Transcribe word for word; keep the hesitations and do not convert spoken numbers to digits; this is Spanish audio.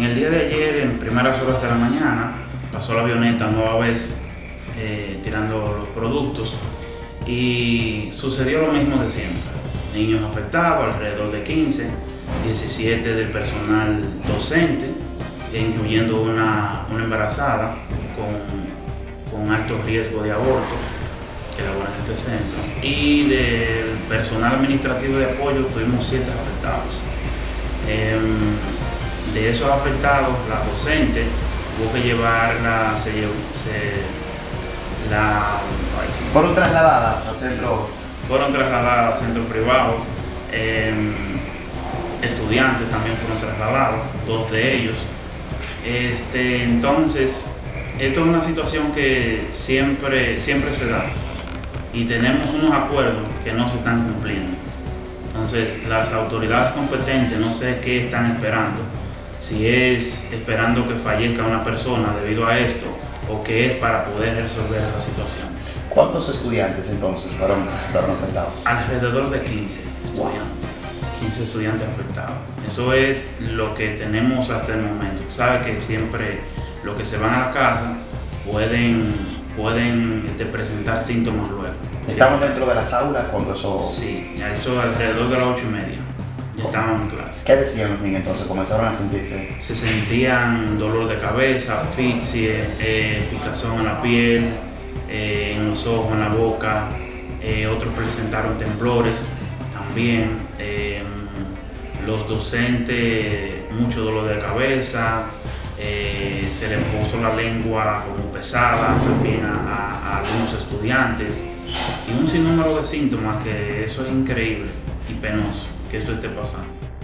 el día de ayer, en primeras horas de la mañana, pasó la avioneta nueva vez eh, tirando los productos y sucedió lo mismo de siempre. Niños afectados, alrededor de quince, diecisiete del personal docente, incluyendo una, una embarazada con, con alto riesgo de aborto que labora en este centro. Y del personal administrativo de apoyo tuvimos siete afectados. Eh, de esos afectados, la docente tuvo que llevarla, se, se la, ¿Fueron trasladadas al centro? Fueron trasladadas a centros privados. Eh, estudiantes también fueron trasladados, dos de ellos. Este, entonces, esto es una situación que siempre, siempre se da y tenemos unos acuerdos que no se están cumpliendo. Entonces, las autoridades competentes no sé qué están esperando, si es esperando que fallezca una persona debido a esto o qué es para poder resolver esa situación. ¿Cuántos estudiantes entonces fueron, fueron afectados? Alrededor de quince estudiantes. quince estudiantes afectados. Eso es lo que tenemos hasta el momento. Sabe que siempre los que se van a la casa pueden, pueden este, presentar síntomas luego. ¿Estaban dentro de las aulas cuando eso...? Sí, eso alrededor de las ocho y media. Ya estaban en clase. ¿Qué decían los niños entonces? ¿Comenzaron a sentirse...? Se sentían dolor de cabeza, asfixia, eh, picazón en la piel, eh, en los ojos, en la boca. Eh, otros presentaron temblores también. Eh, los docentes, mucho dolor de cabeza, eh, se les puso la lengua como pesada también a, a, a algunos estudiantes y un sinnúmero de síntomas que eso es increíble y penoso que esto esté pasando.